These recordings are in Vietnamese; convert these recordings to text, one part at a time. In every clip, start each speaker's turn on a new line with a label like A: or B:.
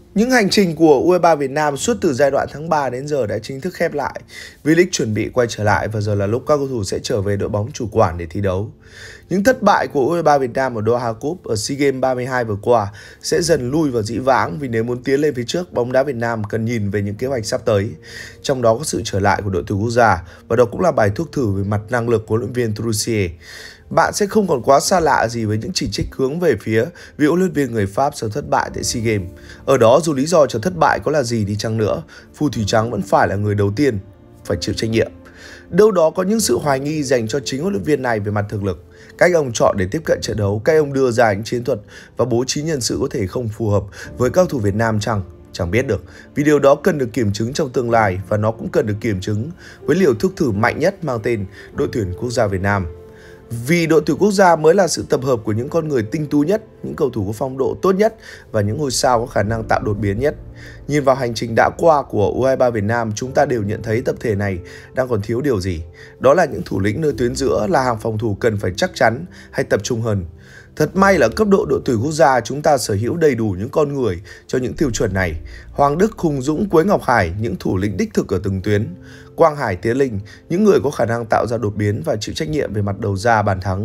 A: Những hành trình của U23 Việt Nam suốt từ giai đoạn tháng 3 đến giờ đã chính thức khép lại. V-League chuẩn bị quay trở lại và giờ là lúc các cầu thủ sẽ trở về đội bóng chủ quản để thi đấu. Những thất bại của U23 Việt Nam ở Doha Cup ở SEA Games 32 vừa qua sẽ dần lui vào dĩ vãng, vì nếu muốn tiến lên phía trước, bóng đá Việt Nam cần nhìn về những kế hoạch sắp tới. Trong đó có sự trở lại của đội tuyển quốc gia, và đó cũng là bài thuốc thử về mặt năng lực của huấn luyện viên Troussier. Bạn sẽ không còn quá xa lạ gì với những chỉ trích hướng về phía vị huấn luyện viên người Pháp sau thất bại tại SEA Games. Ở đó, dù lý do cho thất bại có là gì đi chăng nữa, phù thủy trắng vẫn phải là người đầu tiên phải chịu trách nhiệm. Đâu đó có những sự hoài nghi dành cho chính huấn luyện viên này về mặt thực lực, cách ông chọn để tiếp cận trận đấu, cách ông đưa ra những chiến thuật và bố trí nhân sự có thể không phù hợp với các cầu thủ Việt Nam chẳng biết được. Vì điều đó cần được kiểm chứng trong tương lai, và nó cũng cần được kiểm chứng với liều thuốc thử mạnh nhất mang tên đội tuyển quốc gia Việt Nam. Vì đội tuyển quốc gia mới là sự tập hợp của những con người tinh tú nhất, những cầu thủ có phong độ tốt nhất và những ngôi sao có khả năng tạo đột biến nhất. Nhìn vào hành trình đã qua của U23 Việt Nam, chúng ta đều nhận thấy tập thể này đang còn thiếu điều gì. Đó là những thủ lĩnh nơi tuyến giữa, là hàng phòng thủ cần phải chắc chắn hay tập trung hơn. Thật may là cấp độ đội tuyển quốc gia chúng ta sở hữu đầy đủ những con người cho những tiêu chuẩn này. Hoàng Đức, Hùng Dũng, Quế Ngọc Hải, những thủ lĩnh đích thực ở từng tuyến. Quang Hải, Tiến Linh, những người có khả năng tạo ra đột biến và chịu trách nhiệm về mặt đầu ra bàn thắng.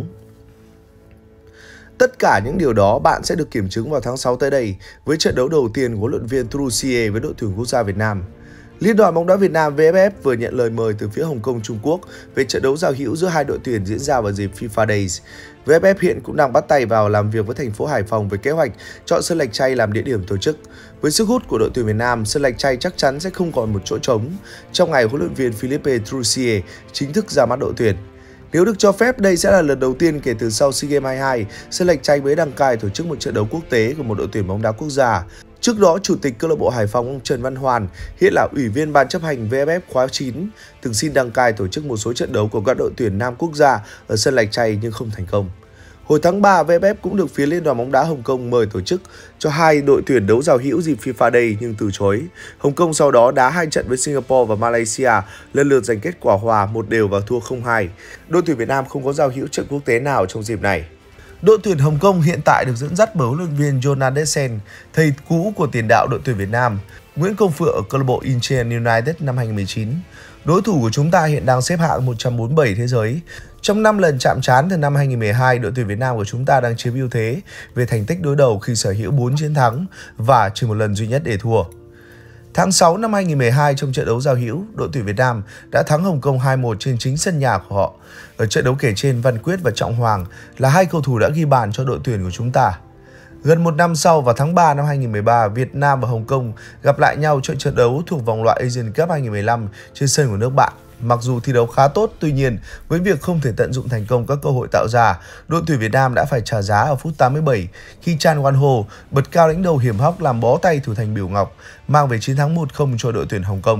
A: Tất cả những điều đó bạn sẽ được kiểm chứng vào tháng 6 tới đây với trận đấu đầu tiên của huấn luyện viên Troussier với đội tuyển quốc gia Việt Nam. Liên đoàn bóng đá Việt Nam VFF vừa nhận lời mời từ phía Hồng Kông, Trung Quốc về trận đấu giao hữu giữa hai đội tuyển diễn ra vào dịp FIFA Days. VFF hiện cũng đang bắt tay vào làm việc với thành phố Hải Phòng về kế hoạch chọn sân Lạch Tray làm địa điểm tổ chức. Với sức hút của đội tuyển Việt Nam, sân Lạch Tray chắc chắn sẽ không còn một chỗ trống trong ngày huấn luyện viên Philippe Troussier chính thức ra mắt đội tuyển. Nếu được cho phép, đây sẽ là lần đầu tiên kể từ sau SEA Games 22, sân Lạch Tray mới đăng cai tổ chức một trận đấu quốc tế của một đội tuyển bóng đá quốc gia. Trước đó, Chủ tịch câu lạc bộ Hải Phòng ông Trần Văn Hoàn, hiện là Ủy viên Ban chấp hành VFF khóa 9, từng xin đăng cai tổ chức một số trận đấu của các đội tuyển Nam quốc gia ở sân Lạch Tray nhưng không thành công. Hồi tháng 3, VFF cũng được phía Liên đoàn bóng đá Hồng Kông mời tổ chức cho hai đội tuyển đấu giao hữu dịp FIFA Day nhưng từ chối. Hồng Kông sau đó đá hai trận với Singapore và Malaysia, lần lượt giành kết quả hòa 1-1 và thua 0-2. Đội tuyển Việt Nam không có giao hữu trận quốc tế nào trong dịp này. Đội tuyển Hồng Kông hiện tại được dẫn dắt bởi huấn luyện viên Jonathan Sen, thầy cũ của tiền đạo đội tuyển Việt Nam, Nguyễn Công Phượng ở câu lạc bộ Incheon United năm 2019. Đối thủ của chúng ta hiện đang xếp hạng 147 thế giới. Trong 5 lần chạm trán từ năm 2012, đội tuyển Việt Nam của chúng ta đang chiếm ưu thế về thành tích đối đầu khi sở hữu 4 chiến thắng và chỉ một lần duy nhất để thua. Tháng 6 năm 2012, trong trận đấu giao hữu, đội tuyển Việt Nam đã thắng Hồng Kông 2-1 trên chính sân nhà của họ. Ở trận đấu kể trên, Văn Quyết và Trọng Hoàng là hai cầu thủ đã ghi bàn cho đội tuyển của chúng ta. Gần một năm sau, vào tháng 3 năm 2013, Việt Nam và Hồng Kông gặp lại nhau trong trận đấu thuộc vòng loại Asian Cup 2015 trên sân của nước bạn. Mặc dù thi đấu khá tốt, tuy nhiên với việc không thể tận dụng thành công các cơ hội tạo ra, đội tuyển Việt Nam đã phải trả giá ở phút 87 khi Chan Wan Ho bật cao đánh đầu hiểm hóc làm bó tay thủ thành Biểu Ngọc, mang về chiến thắng 1-0 cho đội tuyển Hồng Kông.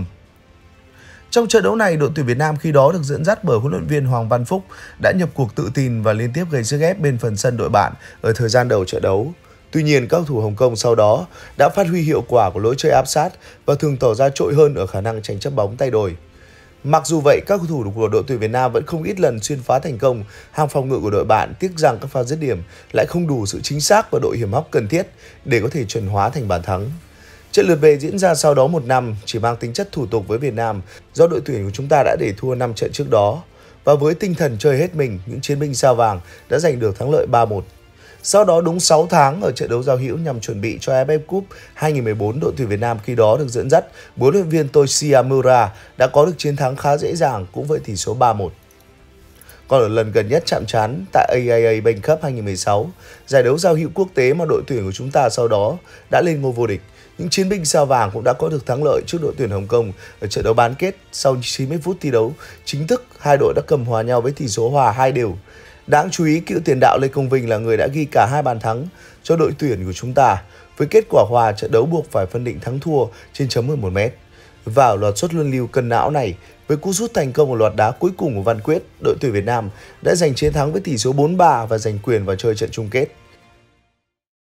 A: Trong trận đấu này, đội tuyển Việt Nam khi đó được dẫn dắt bởi huấn luyện viên Hoàng Văn Phúc đã nhập cuộc tự tin và liên tiếp gây sức ép bên phần sân đội bạn ở thời gian đầu trận đấu. Tuy nhiên, các cầu thủ Hồng Kông sau đó đã phát huy hiệu quả của lối chơi áp sát và thường tỏ ra trội hơn ở khả năng tranh chấp bóng tay đôi. Mặc dù vậy, các cầu thủ của đội tuyển Việt Nam vẫn không ít lần xuyên phá thành công hàng phòng ngự của đội bạn, tiếc rằng các pha dứt điểm lại không đủ sự chính xác và độ hiểm hóc cần thiết để có thể chuẩn hóa thành bàn thắng. Trận lượt về diễn ra sau đó một năm, chỉ mang tính chất thủ tục với Việt Nam do đội tuyển của chúng ta đã để thua 5 trận trước đó. Và với tinh thần chơi hết mình, những chiến binh sao vàng đã giành được thắng lợi 3-1. Sau đó đúng 6 tháng ở trận đấu giao hữu nhằm chuẩn bị cho AFF Cup 2014, đội tuyển Việt Nam khi đó được dẫn dắt bởi huấn luyện viên Toshiya Miura đã có được chiến thắng khá dễ dàng cũng với tỷ số 3-1. Còn ở lần gần nhất chạm trán tại AIA Bank Cup 2016, giải đấu giao hữu quốc tế mà đội tuyển của chúng ta sau đó đã lên ngôi vô địch, những chiến binh sao vàng cũng đã có được thắng lợi trước đội tuyển Hồng Kông ở trận đấu bán kết. Sau 90 phút thi đấu chính thức, hai đội đã cầm hòa nhau với tỷ số hòa 2-2. Đáng chú ý, cựu tiền đạo Lê Công Vinh là người đã ghi cả hai bàn thắng cho đội tuyển của chúng ta. Với kết quả hòa, trận đấu buộc phải phân định thắng thua trên chấm 11m. Và ở loạt sút luân lưu cân não này, với cú sút thành công ở loạt đá cuối cùng của Văn Quyết, đội tuyển Việt Nam đã giành chiến thắng với tỷ số 4-3 và giành quyền vào chơi trận chung kết.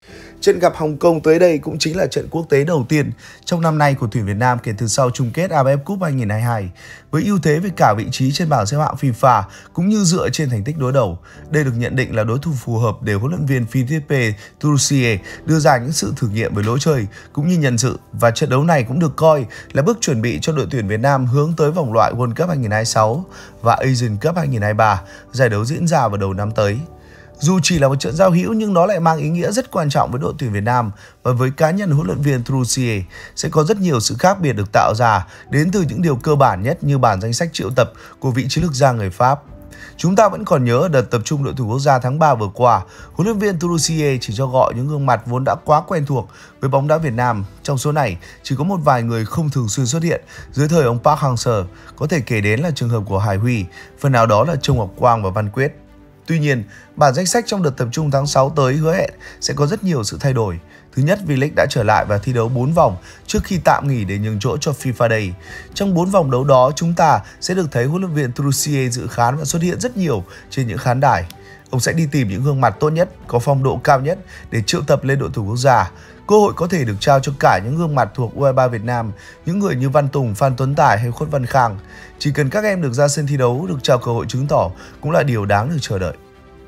A: Trận gặp Hồng Kông tới đây cũng chính là trận quốc tế đầu tiên trong năm nay của tuyển Việt Nam kể từ sau chung kết AFF Cup 2022. Với ưu thế về cả vị trí trên bảng xếp hạng FIFA cũng như dựa trên thành tích đối đầu, đây được nhận định là đối thủ phù hợp để huấn luyện viên Philippe Troussier đưa ra những sự thử nghiệm về lối chơi cũng như nhân sự, và trận đấu này cũng được coi là bước chuẩn bị cho đội tuyển Việt Nam hướng tới vòng loại World Cup 2026 và Asian Cup 2023, giải đấu diễn ra vào đầu năm tới. Dù chỉ là một trận giao hữu nhưng nó lại mang ý nghĩa rất quan trọng với đội tuyển Việt Nam, và với cá nhân huấn luyện viên Troussier sẽ có rất nhiều sự khác biệt được tạo ra đến từ những điều cơ bản nhất như bản danh sách triệu tập của vị chiến lược gia người Pháp. Chúng ta vẫn còn nhớ ở đợt tập trung đội tuyển quốc gia tháng 3 vừa qua, huấn luyện viên Troussier chỉ cho gọi những gương mặt vốn đã quá quen thuộc với bóng đá Việt Nam. Trong số này, chỉ có một vài người không thường xuyên xuất hiện dưới thời ông Park Hang-seo, có thể kể đến là trường hợp của Hải Huy, phần nào đó là Châu Ngọc Quang và Văn Quyết. Tuy nhiên, bản danh sách trong đợt tập trung tháng 6 tới hứa hẹn sẽ có rất nhiều sự thay đổi. Thứ nhất, V-League đã trở lại và thi đấu 4 vòng trước khi tạm nghỉ để nhường chỗ cho FIFA Day. Trong 4 vòng đấu đó, chúng ta sẽ được thấy huấn luyện viên Troussier dự khán và xuất hiện rất nhiều trên những khán đài. Ông sẽ đi tìm những gương mặt tốt nhất, có phong độ cao nhất để triệu tập lên đội tuyển quốc gia. Cơ hội có thể được trao cho cả những gương mặt thuộc U23 Việt Nam, những người như Văn Tùng, Phan Tuấn Tài hay Khuất Văn Khang. Chỉ cần các em được ra sân thi đấu, được trao cơ hội chứng tỏ cũng là điều đáng được chờ đợi.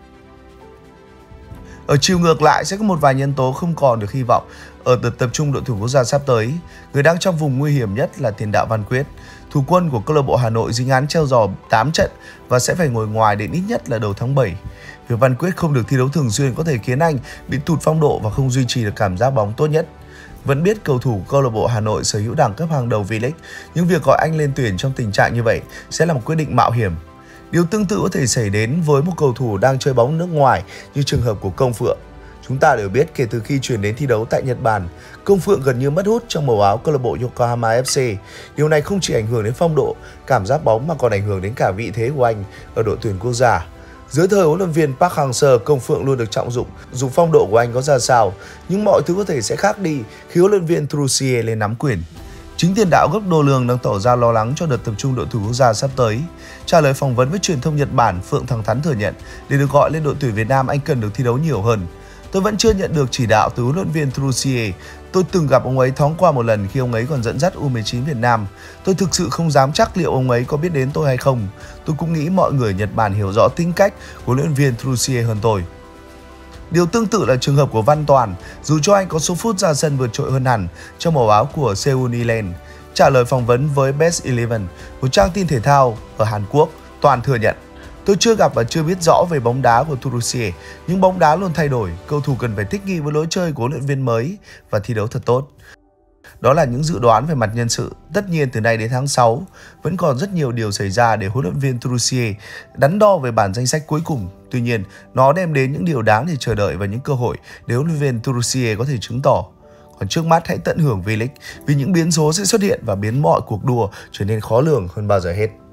A: Ở chiều ngược lại sẽ có một vài nhân tố không còn được hy vọng ở đợt tập trung đội tuyển quốc gia sắp tới. Người đang trong vùng nguy hiểm nhất là tiền đạo Văn Quyết. Thủ quân của câu lạc bộ Hà Nội dính án treo giò 8 trận và sẽ phải ngồi ngoài đến ít nhất là đầu tháng 7. Việc Văn Quyết không được thi đấu thường xuyên có thể khiến anh bị tụt phong độ và không duy trì được cảm giác bóng tốt nhất. Vẫn biết cầu thủ câu lạc bộ Hà Nội sở hữu đẳng cấp hàng đầu V-League, nhưng việc gọi anh lên tuyển trong tình trạng như vậy sẽ là một quyết định mạo hiểm. Điều tương tự có thể xảy đến với một cầu thủ đang chơi bóng nước ngoài như trường hợp của Công Phượng. Chúng ta đều biết kể từ khi chuyển đến thi đấu tại Nhật Bản, Công Phượng gần như mất hút trong màu áo câu lạc bộ Yokohama FC. Điều này không chỉ ảnh hưởng đến phong độ, cảm giác bóng mà còn ảnh hưởng đến cả vị thế của anh ở đội tuyển quốc gia. Dưới thời huấn luyện viên Park Hang-seo, Công Phượng luôn được trọng dụng, dù phong độ của anh có ra sao, nhưng mọi thứ có thể sẽ khác đi khi huấn luyện viên Troussier lên nắm quyền. Chính tiền đạo gốc Đô Lương đang tỏ ra lo lắng cho đợt tập trung đội tuyển quốc gia sắp tới. Trả lời phỏng vấn với truyền thông Nhật Bản, Phượng thẳng thắn thừa nhận để được gọi lên đội tuyển Việt Nam anh cần được thi đấu nhiều hơn. Tôi vẫn chưa nhận được chỉ đạo từ huấn luyện viên Troussier. Tôi từng gặp ông ấy thoáng qua một lần khi ông ấy còn dẫn dắt U19 Việt Nam. Tôi thực sự không dám chắc liệu ông ấy có biết đến tôi hay không. Tôi cũng nghĩ mọi người Nhật Bản hiểu rõ tính cách của huấn luyện viên Troussier hơn tôi. Điều tương tự là trường hợp của Văn Toàn, dù cho anh có số phút ra sân vượt trội hơn hẳn trong màu áo của Seoul Ilen. Trả lời phỏng vấn với Best 11, một trang tin thể thao ở Hàn Quốc, Toàn thừa nhận: Tôi chưa gặp và chưa biết rõ về bóng đá của Troussier, nhưng bóng đá luôn thay đổi, cầu thủ cần phải thích nghi với lối chơi của huấn luyện viên mới và thi đấu thật tốt. Đó là những dự đoán về mặt nhân sự. Tất nhiên từ nay đến tháng 6 vẫn còn rất nhiều điều xảy ra để huấn luyện viên Troussier đắn đo về bản danh sách cuối cùng. Tuy nhiên, nó đem đến những điều đáng để chờ đợi và những cơ hội để huấn luyện viên Troussier có thể chứng tỏ. Còn trước mắt hãy tận hưởng V-League vì những biến số sẽ xuất hiện và biến mọi cuộc đua trở nên khó lường hơn bao giờ hết.